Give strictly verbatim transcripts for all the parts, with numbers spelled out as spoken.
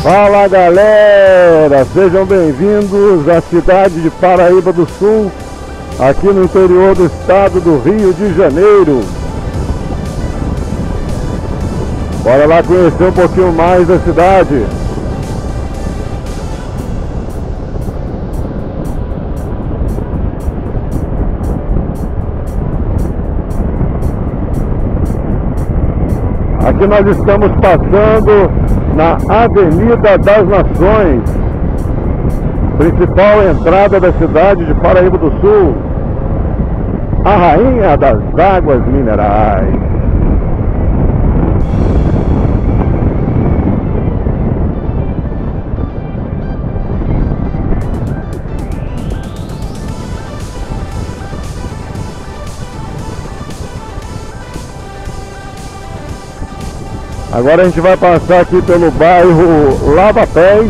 Fala galera, sejam bem-vindos à cidade de Paraíba do Sul, aqui no interior do estado do Rio de Janeiro. Bora lá conhecer um pouquinho mais da cidade. Aqui nós estamos passando na Avenida das Nações, principal entrada da cidade de Paraíba do Sul, a rainha das águas minerais. Agora a gente vai passar aqui pelo bairro Lava Pés.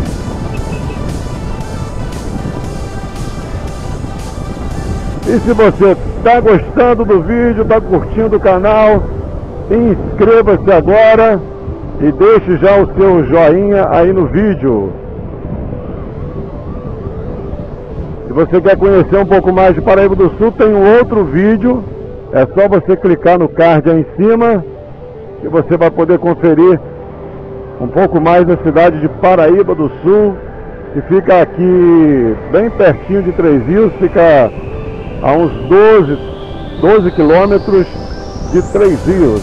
E se você está gostando do vídeo, está curtindo o canal, inscreva-se agora e deixe já o seu joinha aí no vídeo. Se você quer conhecer um pouco mais de Paraíba do Sul, tem um outro vídeo. É só você clicar no card aí em cima que você vai poder conferir um pouco mais da cidade de Paraíba do Sul, que fica aqui bem pertinho de Três Rios, fica a uns doze quilômetros de Três Rios.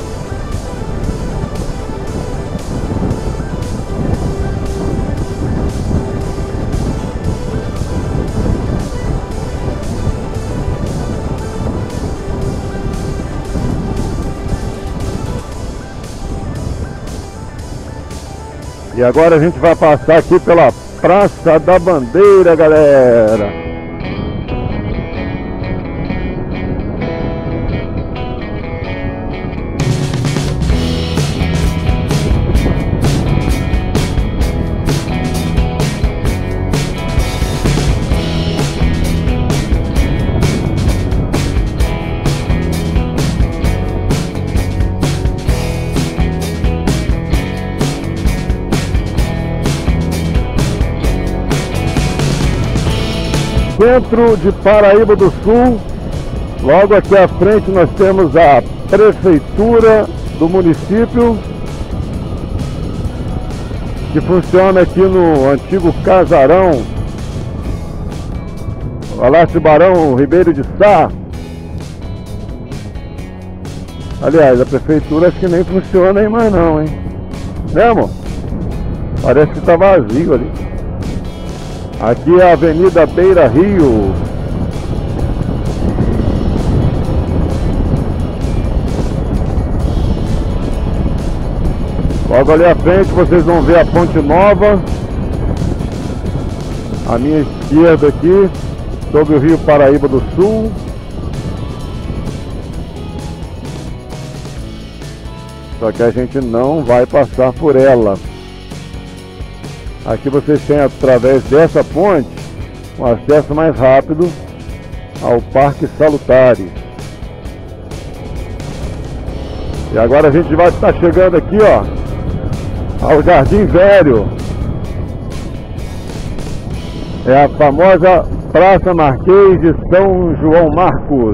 E agora a gente vai passar aqui pela Praça da Bandeira, galera. Centro de Paraíba do Sul, logo aqui à frente nós temos a prefeitura do município, que funciona aqui no antigo casarão Palácio Barão Ribeiro de Sá. Aliás, a prefeitura acho que nem funciona aí mais não, hein? Né, amor? Parece que tá vazio ali. Aqui é a Avenida Beira Rio. Logo ali à frente vocês vão ver a Ponte Nova. À minha esquerda aqui, sobre o Rio Paraíba do Sul. Só que a gente não vai passar por ela. Aqui vocês têm, através dessa ponte, um acesso mais rápido ao Parque Salutares. E agora a gente vai estar chegando aqui, ó, ao Jardim Velho. É a famosa Praça Marquês de São João Marcos.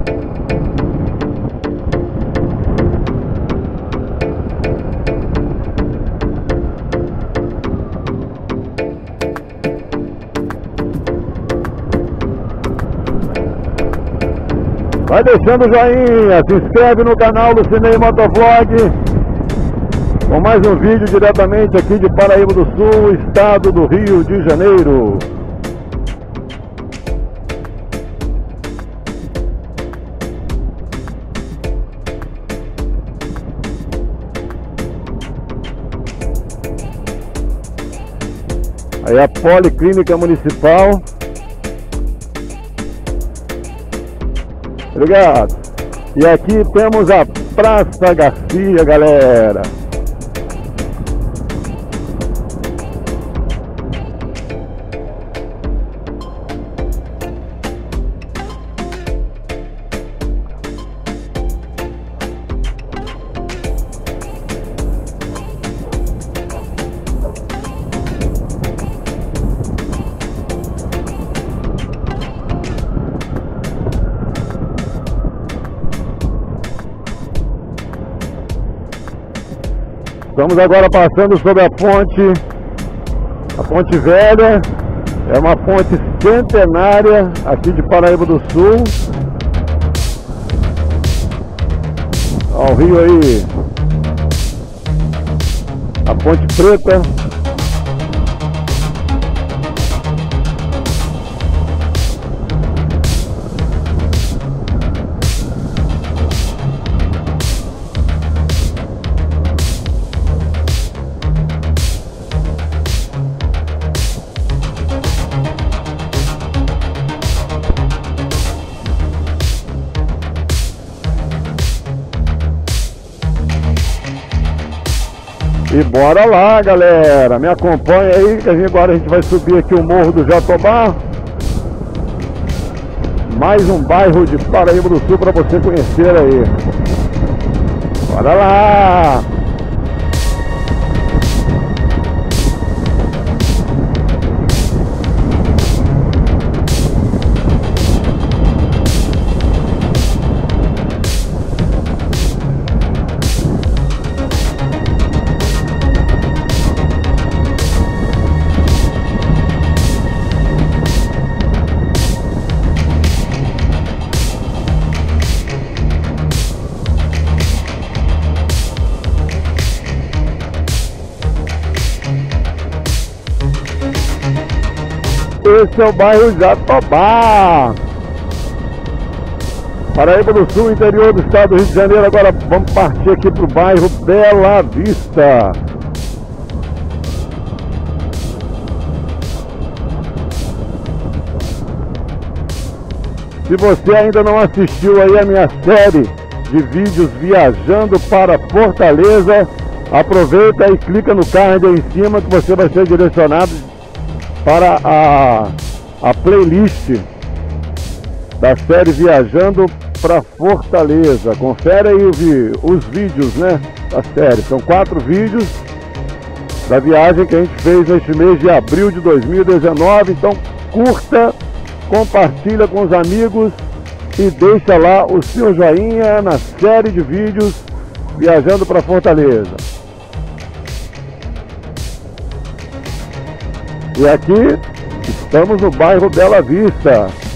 Vai deixando o joinha, se inscreve no canal do Cinei Motovlog, com mais um vídeo diretamente aqui de Paraíba do Sul, estado do Rio de Janeiro. Aí a Policlínica Municipal. Obrigado. E aqui temos a Praça Garcia, galera. Estamos agora passando sobre a ponte, a Ponte Velha. É uma ponte centenária aqui de Paraíba do Sul. Olha o rio aí, a Ponte Preta. E bora lá, galera, me acompanha aí que a gente, agora a gente vai subir aqui o Morro do Jatobá. Mais um bairro de Paraíba do Sul para você conhecer aí. Bora lá! Esse é o bairro Jatobá, Paraíba do Sul, interior do estado do Rio de Janeiro. Agora vamos partir aqui para o bairro Bela Vista. Se você ainda não assistiu aí a minha série de vídeos viajando para Fortaleza, aproveita e clica no card aí em cima que você vai ser direcionado para a, a playlist da série Viajando para Fortaleza. Confere aí o, os vídeos, né, da série. São quatro vídeos da viagem que a gente fez neste mês de abril de dois mil e dezenove. Então curta, compartilha com os amigos e deixa lá o seu joinha na série de vídeos Viajando para Fortaleza. E aqui estamos no bairro Bela Vista.